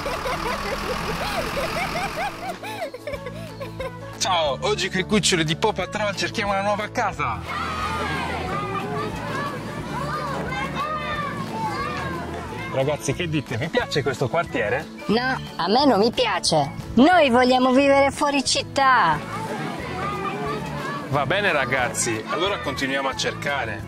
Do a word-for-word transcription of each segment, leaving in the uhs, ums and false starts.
Ciao, oggi con i cuccioli di Paw Patrol cerchiamo una nuova casa. Ragazzi, che dite? Vi piace questo quartiere? No, a me non mi piace. Noi vogliamo vivere fuori città. Va bene ragazzi, allora continuiamo a cercare.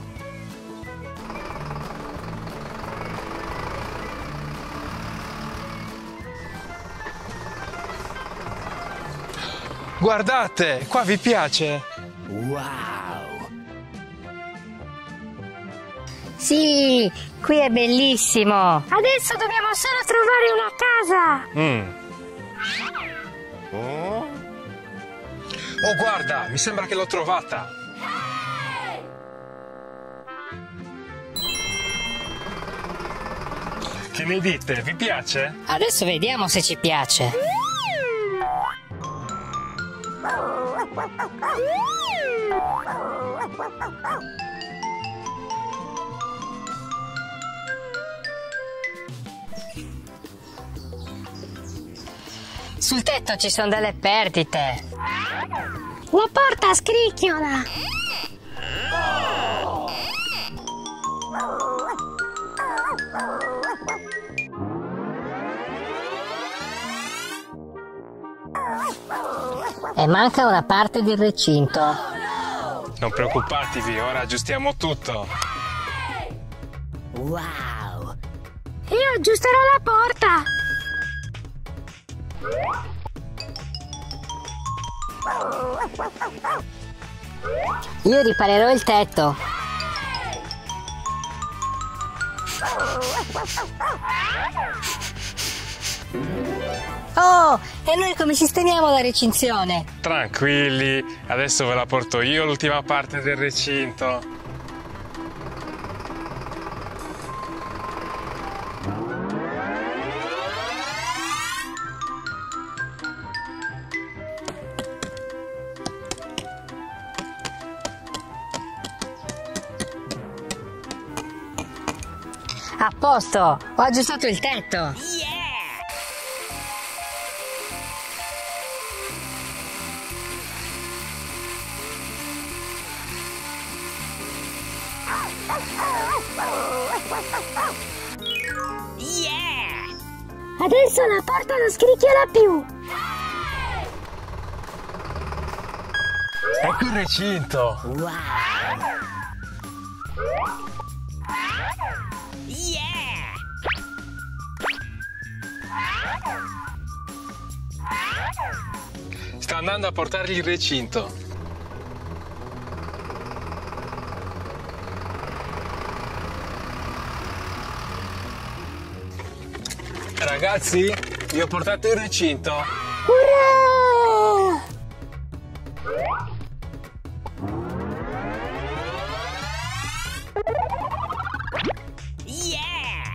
Guardate, qua vi piace? Wow! Sì, qui è bellissimo. Adesso dobbiamo solo trovare una casa. Mm. Oh, guarda, mi sembra che l'ho trovata. Che ne dite? Vi piace? Adesso vediamo se ci piace. Sul tetto ci sono delle perdite. La porta scricchiola. E manca una parte del recinto. Non preoccupatevi, ora aggiustiamo tutto. Wow! Io aggiusterò la porta. Io riparerò il tetto. Oh, e noi come sistemiamo la recinzione? Tranquilli, adesso ve la porto io l'ultima parte del recinto. A posto, ho aggiustato il tetto. Yeah! Adesso la porta non scricchiola più. Ecco il recinto. Wow! Yeah! Sta andando a portargli il recinto. Ragazzi, vi ho portato il recinto. Urrà! Yeah!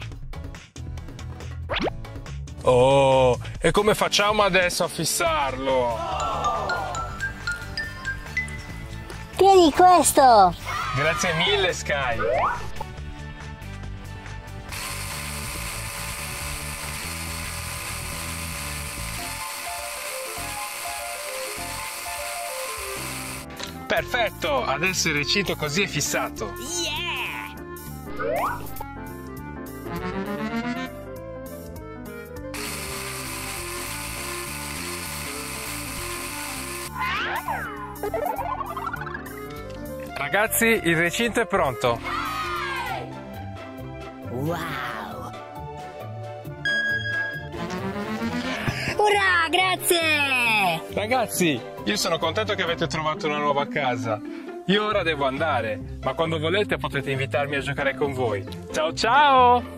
Oh, e come facciamo adesso a fissarlo? Tieni questo. Grazie mille, Sky. Perfetto, adesso il recinto così è fissato. Yeah! Ragazzi, il recinto è pronto. Wow! Urrà, grazie. Ragazzi, io sono contento che avete trovato una nuova casa. Io ora devo andare, ma quando volete potete invitarmi a giocare con voi. Ciao ciao!